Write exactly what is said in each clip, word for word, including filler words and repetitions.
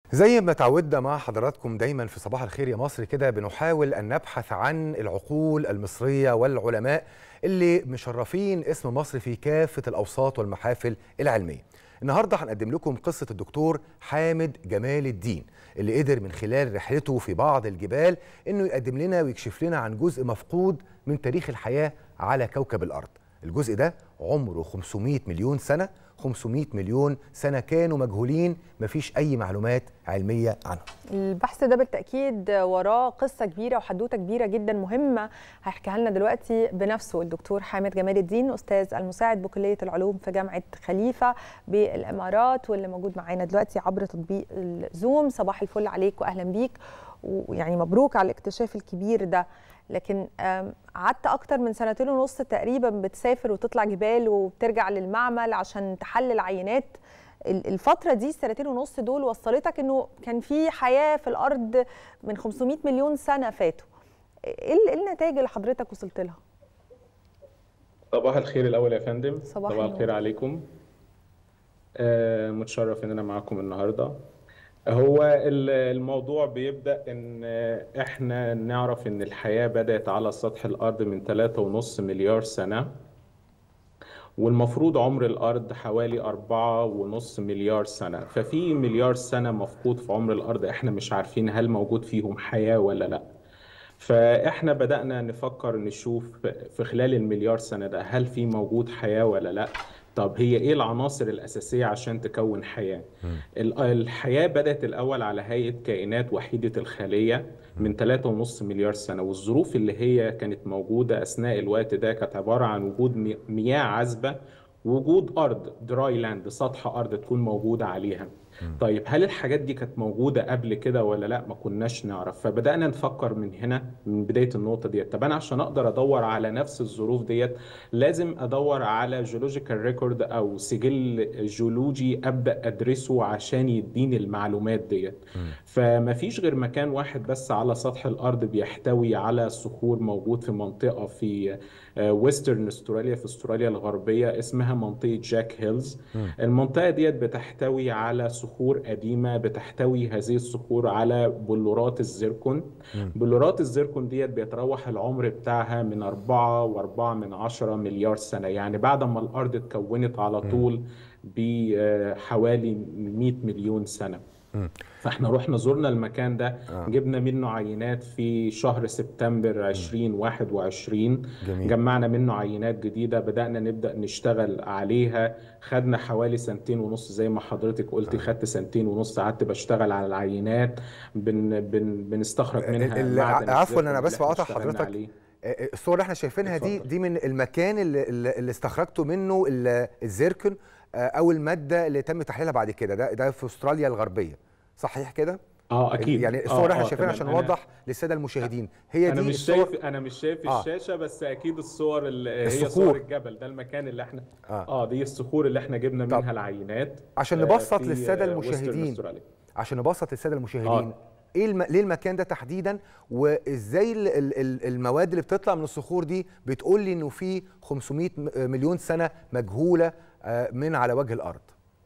زي ما تعودنا مع حضراتكم دايما في صباح الخير يا مصر كده بنحاول أن نبحث عن العقول المصرية والعلماء اللي مشرفين اسم مصر في كافة الأوساط والمحافل العلمية. النهاردة هنقدم لكم قصة الدكتور حامد جمال الدين اللي قدر من خلال رحلته في بعض الجبال إنه يقدم لنا ويكشف لنا عن جزء مفقود من تاريخ الحياة على كوكب الأرض. الجزء ده عمره خمسمائة مليون سنة، خمسمائة مليون سنة كانوا مجهولين، مفيش أي معلومات علمية عنهم. البحث ده بالتأكيد وراه قصة كبيرة وحدوتة كبيرة جدا مهمة هيحكيها لنا دلوقتي بنفسه الدكتور حامد جمال الدين، أستاذ المساعد بكلية العلوم في جامعة خليفة بالإمارات، واللي موجود معانا دلوقتي عبر تطبيق الزوم. صباح الفل عليك وأهلا بيك، ويعني مبروك على الاكتشاف الكبير ده. لكن قعدت أكتر من سنتين ونص تقريبا بتسافر وتطلع جبال وبترجع للمعمل عشان تحلل عينات. الفترة دي السنتين ونص دول وصلتك إنه كان في حياة في الأرض من خمسمائة مليون سنة فاتوا. إيه النتائج اللي حضرتك وصلت لها؟ صباح الخير الأول يا فندم. صباح, صباح الخير عليكم. آه متشرف إن أنا معاكم النهاردة. هو الموضوع بيبدأ إن إحنا نعرف إن الحياة بدأت على سطح الأرض من ثلاثة ونص مليار سنة، والمفروض عمر الأرض حوالي أربعة ونص مليار سنة، ففي مليار سنة مفقود في عمر الأرض إحنا مش عارفين هل موجود فيهم حياة ولا لأ. فإحنا بدأنا نفكر نشوف في خلال المليار سنة ده هل في موجود حياة ولا لأ. طب هي ايه العناصر الأساسية عشان تكون حياة؟ الحياة بدأت الأول على هيئة كائنات وحيدة الخلية من ثلاثة ونص مليار سنة، والظروف اللي هي كانت موجودة أثناء الوقت ده كانت عبارة عن وجود مياه عذبة، وجود أرض دراي لاند، سطح أرض تكون موجودة عليها. طيب هل الحاجات دي كانت موجودة قبل كده ولا لا؟ ما كناش نعرف. فبدأنا نفكر من هنا من بداية النقطة ديت. طب أنا عشان أقدر أدور على نفس الظروف ديت لازم أدور على جيولوجيكال ريكورد أو سجل جيولوجي أبدأ أدرسه عشان يديني المعلومات ديت. فما فيش غير مكان واحد بس على سطح الأرض بيحتوي على صخور، موجود في منطقة في ويسترن استراليا، في استراليا الغربية، اسمها منطقة جاك هيلز. المنطقة ديت بتحتوي على صخور قديمة، بتحتوي هذه الصخور على بلورات الزيركون. بلورات الزيركون ديت بيتراوح العمر بتاعها من أربعة وأربعة من عشرة مليار سنة، يعني بعد ما الأرض اتكونت على طول بحوالي مائة مليون سنة. فاحنا رحنا زرنا المكان ده، آه. جبنا منه عينات في شهر سبتمبر ألفين وواحد وعشرين. جميل. جمعنا منه عينات جديدة، بدأنا نبدأ نشتغل عليها. خدنا حوالي سنتين ونص زي ما حضرتك قلتي. آه. خدت سنتين ونص قعدت بشتغل على العينات، بن بن بنستخرج منها معدن. عفوا انا بس بقاطع حضرتك، الصور اللي احنا شايفينها دي دي من المكان اللي, اللي استخرجتوا منه الزيركون او المادة اللي تم تحليلها بعد كده، ده ده في استراليا الغربية، صحيح كده؟ اه اكيد. يعني الصور اللي احنا شايفينها عشان نوضح للساده المشاهدين، هي دي انا مش الصور. شايف انا مش شايف آه. الشاشه، بس اكيد الصور اللي هي صور الجبل ده المكان اللي احنا اه, آه دي الصخور اللي احنا جبنا منها العينات عشان نبسط للساده المشاهدين عشان نبسط للساده المشاهدين آه. ايه الم... ليه المكان ده تحديدا، وازاي ال... ال... المواد اللي بتطلع من الصخور دي بتقول لي انه في خمسمائة مليون سنه مجهوله من على وجه الارض؟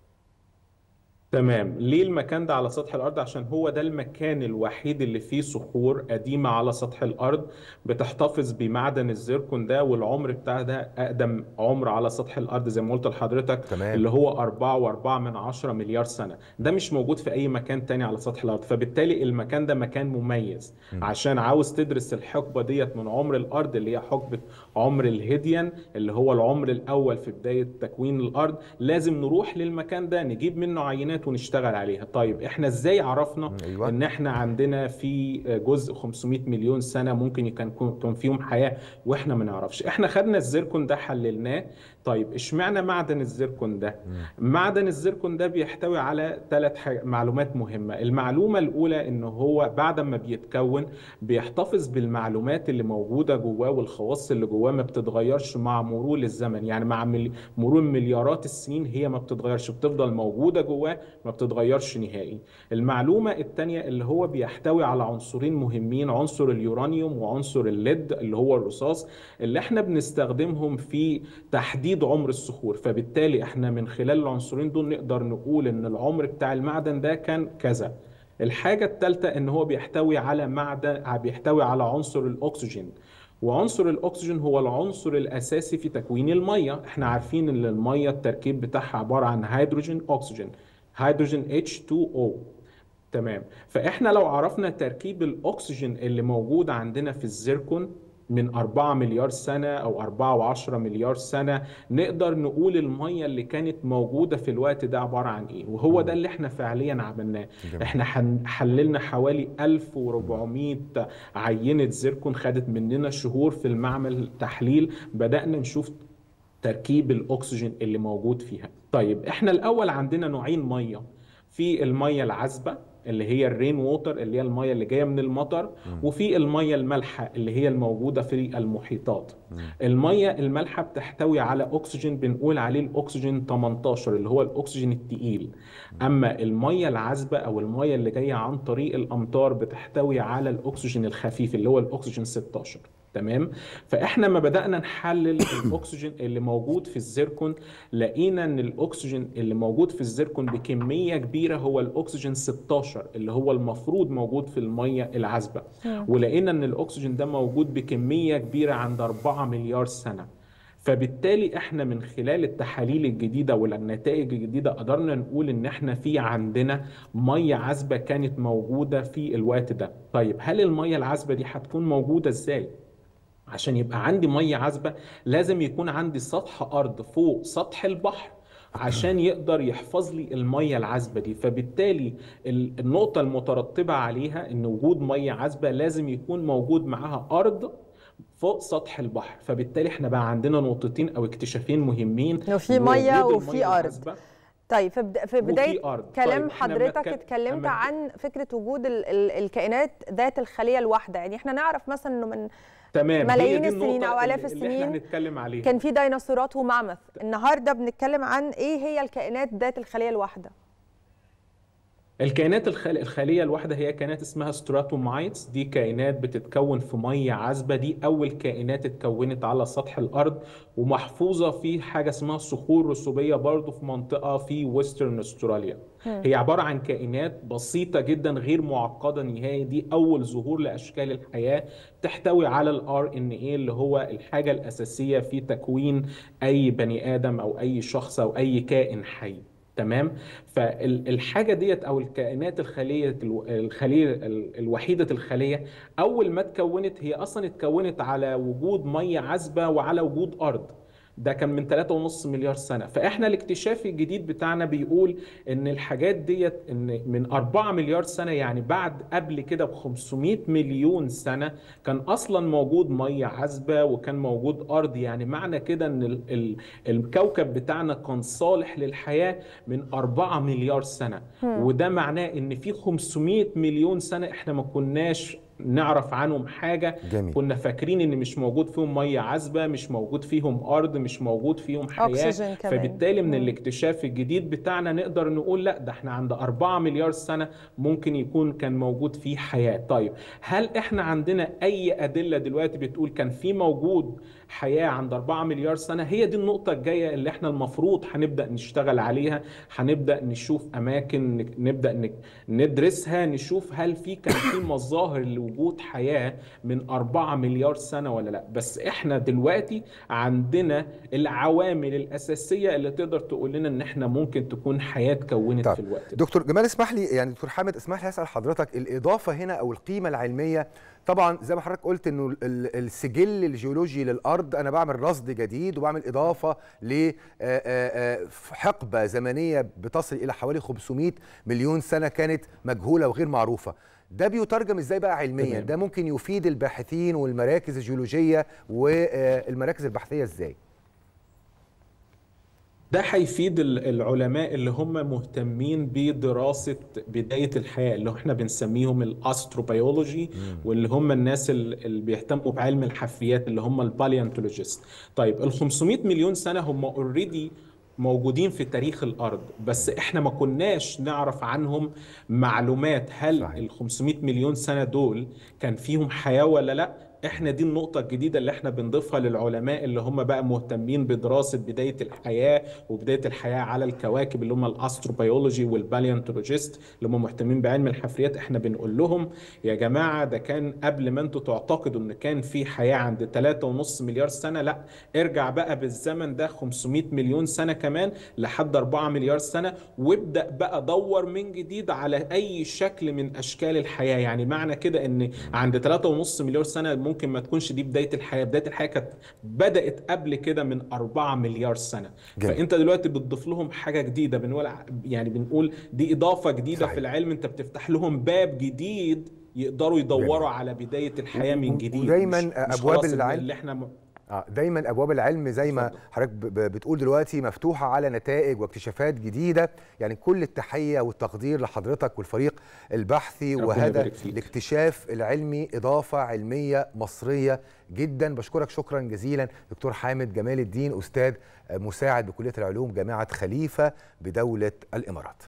تمام. ليه المكان ده على سطح الأرض؟ عشان هو ده المكان الوحيد اللي فيه صخور قديمة على سطح الأرض بتحتفظ بمعدن الزيركون ده، والعمر بتاع ده أقدم عمر على سطح الأرض زي ما قلت لحضرتك. تمام. اللي هو أربعة وأربعة من عشرة مليار سنة. ده مش موجود في أي مكان تاني على سطح الأرض، فبالتالي المكان ده مكان مميز. م. عشان عاوز تدرس الحقبة ديت من عمر الأرض اللي هي حقبة عمر الهيديان اللي هو العمر الأول في بداية تكوين الأرض، لازم نروح للمكان ده نجيب منه عينات ونشتغل عليها. طيب احنا ازاي عرفنا أيوة. ان احنا عندنا في جزء خمسمائة مليون سنة ممكن يكون فيهم حياة واحنا ما نعرفش؟ احنا خدنا الزيركون ده حللناه. طيب اشمعنى معدن الزيركون ده؟ مم. معدن الزيركون ده بيحتوي على ثلاث معلومات مهمة. المعلومة الاولى ان هو بعد ما بيتكون بيحتفظ بالمعلومات اللي موجودة جواه، والخواص اللي جواه ما بتتغيرش مع مرور الزمن، يعني مع مرور مليارات السنين هي ما بتتغيرش، بتفضل موجودة جواه ما بتتغيرش نهائي. المعلومة الثانية اللي هو بيحتوي على عنصرين مهمين، عنصر اليورانيوم وعنصر الليد اللي هو الرصاص، اللي احنا بنستخدمهم في تحديد عمر الصخور. فبالتالي احنا من خلال العنصرين دول نقدر نقول ان العمر بتاع المعدن ده كان كذا. الحاجة الثالثة ان هو بيحتوي على معدن، بيحتوي على عنصر الاكسجين، وعنصر الاكسجين هو العنصر الاساسي في تكوين المية. احنا عارفين ان المية التركيب بتاعها عبارة عن هيدروجين اكسجين، هيدروجين اتش اتنين او. تمام. فاحنا لو عرفنا تركيب الاكسجين اللي موجود عندنا في الزيركون من أربعة مليار سنة أو أربعة وعشرة مليار سنة، نقدر نقول المية اللي كانت موجودة في الوقت ده عبارة عن إيه. وهو ده اللي احنا فعليا عملناه. احنا حللنا حوالي ألف وأربعمائة عينة زيركون، خدت مننا شهور في المعمل تحليل، بدأنا نشوف تركيب الأكسجين اللي موجود فيها. طيب احنا الأول عندنا نوعين مية، في المية العذبة اللي هي الرين ووتر اللي هي المية اللي جاية من المطر، وفي المية المالحة اللي هي الموجودة في المحيطات. المية المالحة بتحتوي على أكسجين بنقول عليه الأكسجين تمنتاشر اللي هو الأكسجين التقيل. أما المية العذبة أو المية اللي جاية عن طريق الأمطار بتحتوي على الأكسجين الخفيف اللي هو الأكسجين ستاشر. تمام. فاحنا ما بدأنا نحلل الاكسجين اللي موجود في الزيركون، لقينا ان الاكسجين اللي موجود في الزيركون بكمية كبيرة هو الاكسجين ستاشر اللي هو المفروض موجود في المية العذبة، ولقينا ان الاكسجين ده موجود بكمية كبيرة عند أربعة مليار سنة. فبالتالي احنا من خلال التحاليل الجديدة والنتائج الجديدة قدرنا نقول ان احنا في عندنا مية عذبة كانت موجودة في الوقت ده. طيب هل المية العذبة دي هتكون موجودة ازاي؟ عشان يبقى عندي مية عذبة لازم يكون عندي سطح أرض فوق سطح البحر عشان يقدر يحفظ لي المية العذبة دي. فبالتالي النقطة المترتبة عليها إن وجود مية عذبة لازم يكون موجود معاها أرض فوق سطح البحر. فبالتالي احنا بقى عندنا نقطتين أو اكتشافين مهمين، إنه في مية وفي أرض. طيب في بداية كلام طيب حضرتك اتكلمت عن فكرة وجود ال ال الكائنات ذات الخلية الواحدة. يعني احنا نعرف مثلا إنه من تمام ملايين السنين او الاف السنين عليها. كان في ديناصورات وماموث. النهارده بنتكلم عن ايه هي الكائنات ذات الخليه الواحده. الكائنات الخل... الخليه الواحده هي كائنات اسمها ستراتومايتس، دي كائنات بتتكون في ميه عذبه، دي اول كائنات اتكونت على سطح الارض ومحفوظه في حاجه اسمها صخور رسوبيه برضو في منطقه في ويسترن استراليا. هي عباره عن كائنات بسيطه جدا غير معقده نهائي، دي اول ظهور لاشكال الحياه، تحتوي على الار ان اي اللي هو الحاجه الاساسيه في تكوين اي بني ادم او اي شخص او اي كائن حي. تمام. فالحاجه ديت او الكائنات الخليه الخليه الوحيده الخليه اول ما اتكونت هي اصلا اتكونت على وجود ميه عذبه وعلى وجود ارض. ده كان من ثلاثة ونص مليار سنة. فإحنا الاكتشاف الجديد بتاعنا بيقول إن الحاجات ديت إن من أربعة مليار سنة، يعني بعد قبل كده ب خمسمائة مليون سنة كان أصلا موجود مية عذبة وكان موجود أرض. يعني معنى كده إن ال ال الكوكب بتاعنا كان صالح للحياة من أربعة مليار سنة. وده معناه إن في خمسمائة مليون سنة إحنا ما كناش نعرف عنهم حاجة. جميل. كنا فاكرين ان مش موجود فيهم مية عذبة، مش موجود فيهم ارض، مش موجود فيهم حياة. فبالتالي من مم. الاكتشاف الجديد بتاعنا نقدر نقول لا، ده احنا عند أربعة مليار سنة ممكن يكون كان موجود فيه حياة. طيب هل احنا عندنا اي ادلة دلوقتي بتقول كان في موجود حياة عند أربعة مليار سنة؟ هي دي النقطة الجاية اللي احنا المفروض هنبدأ نشتغل عليها، هنبدأ نشوف اماكن نبدأ ندرسها، نشوف هل في كان في مظاهر وجود حياة من أربعة مليار سنة ولا لا. بس احنا دلوقتي عندنا العوامل الأساسية اللي تقدر تقول لنا ان احنا ممكن تكون حياة تكونت في الوقت ده. دكتور جمال اسمح لي، يعني دكتور حامد اسمح لي اسأل حضرتك الإضافة هنا أو القيمة العلمية. طبعا زي ما حضرتك قلت انه السجل الجيولوجي للأرض أنا بعمل رصد جديد وبعمل إضافة لحقبة زمنية بتصل إلى حوالي خمسمائة مليون سنة كانت مجهولة وغير معروفة. ده بيترجم ازاي بقى علميا؟ تمام. ده ممكن يفيد الباحثين والمراكز الجيولوجية والمراكز البحثية ازاي؟ ده هيفيد العلماء اللي هم مهتمين بدراسة بداية الحياة اللي احنا بنسميهم الاستروبيولوجي، واللي هم الناس اللي بيهتموا بعلم الحفريات اللي هم الباليونتولوجيست. طيب ال خمسمائة مليون سنة هم اوريدي موجودين في تاريخ الأرض، بس إحنا ما كناش نعرف عنهم معلومات. هل ال خمسمائة مليون سنة دول كان فيهم حياة ولا لا؟ احنا دي النقطة الجديدة اللي احنا بنضيفها للعلماء اللي هم بقى مهتمين بدراسة بداية الحياة وبداية الحياة على الكواكب، اللي هم الاستروبيولوجي والباليونتولوجيست اللي هم مهتمين بعلم الحفريات. احنا بنقول لهم يا جماعة ده كان قبل ما انتوا تعتقدوا ان كان في حياة عند ثلاثة ونص مليار سنة، لا ارجع بقى بالزمن ده خمسمائة مليون سنة كمان لحد أربعة مليار سنة، وابدأ بقى دور من جديد على اي شكل من اشكال الحياة. يعني معنى كده ان عند ثلاثة ونص مليار سنة ممكن ما تكونش دي بداية الحياة، بداية الحياة كانت بدأت قبل كده من أربعة مليار سنة. جميل. فانت دلوقتي بتضيف لهم حاجة جديدة، بنقول يعني بنقول دي إضافة جديدة صحيح. في العلم، انت بتفتح لهم باب جديد يقدروا يدوروا جميل. على بداية الحياة من جديد. ودايما مش مش ابواب خلاص العلم اللي احنا م... آه دايما ابواب العلم زي ما اتفضل. حضرتك بتقول دلوقتي مفتوحه على نتائج واكتشافات جديده. يعني كل التحيه والتقدير لحضرتك والفريق البحثي، وهذا الاكتشاف العلمي اضافه علميه مصريه جدا. بشكرك شكرا جزيلا دكتور حامد جمال الدين، استاذ مساعد بكليه العلوم جامعه خليفه بدوله الامارات.